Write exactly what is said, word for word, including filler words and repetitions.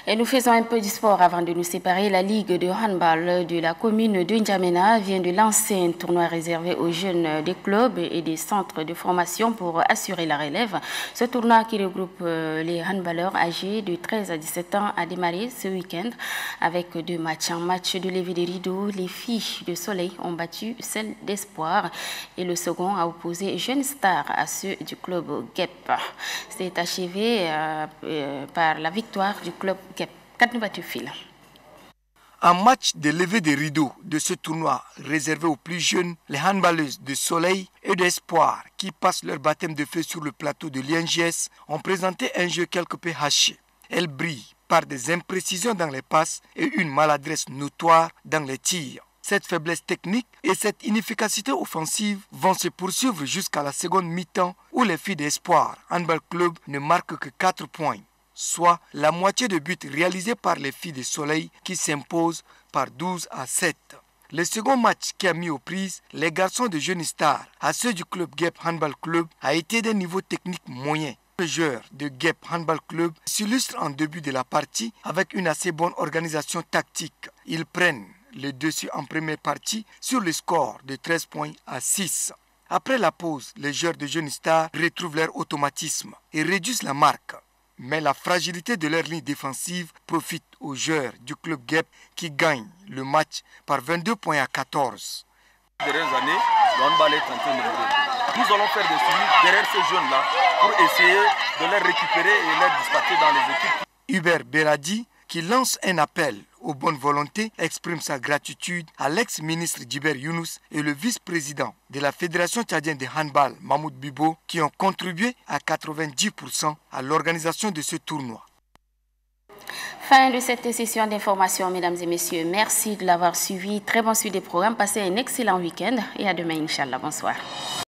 Et nous faisons un peu du sport avant de nous séparer. La Ligue de handball de la commune de N'Djamena vient de lancer un tournoi réservé aux jeunes des clubs et des centres de formation pour assurer la relève. Ce tournoi qui regroupe les handballeurs âgés de treize à dix-sept ans a démarré ce week-end avec deux matchs. En match de levée des rideaux, les filles de Soleil ont battu celles d'Espoir et le second a opposé Jeune Star à ceux du club G E P. C'est achevé euh, euh, par la victoire du club G E P. En match de levée des rideaux de ce tournoi réservé aux plus jeunes, les handballeuses de Soleil et d'Espoir qui passent leur baptême de feu sur le plateau de l'I N G S ont présenté un jeu quelque peu haché. Elles brillent par des imprécisions dans les passes et une maladresse notoire dans les tirs. Cette faiblesse technique et cette inefficacité offensive vont se poursuivre jusqu'à la seconde mi-temps où les filles d'Espoir Handball Club ne marquent que quatre points, soit la moitié de buts réalisés par les filles de Soleil qui s'imposent par douze à sept. Le second match qui a mis aux prises les garçons de Jeune Star à ceux du club G E P Handball Club a été d'un niveau technique moyen. Les joueurs de G E P Handball Club s'illustrent en début de la partie avec une assez bonne organisation tactique. Ils prennent le dessus en première partie sur le score de treize points à six. Après la pause, les joueurs de Jeune Star retrouvent leur automatisme et réduisent la marque. Mais la fragilité de leur ligne défensive profite aux joueurs du club G E P qui gagnent le match par vingt-deux points à quatorze. Ces dernières années, le handball est en train de mourir. Nous allons faire des suivis derrière ces jeunes-là pour essayer de les récupérer et les dispatcher dans les équipes. Hubert Beradi, qui lance un appel aux bonnes volontés, exprime sa gratitude à l'ex-ministre Djiber Younous et le vice-président de la Fédération tchadienne de handball, Mahmoud Bibo, qui ont contribué à quatre-vingt-dix pour cent à l'organisation de ce tournoi. Fin de cette session d'information, mesdames et messieurs. Merci de l'avoir suivi. Très bon suivi des programmes. Passez un excellent week-end et à demain, Inch'Allah. Bonsoir.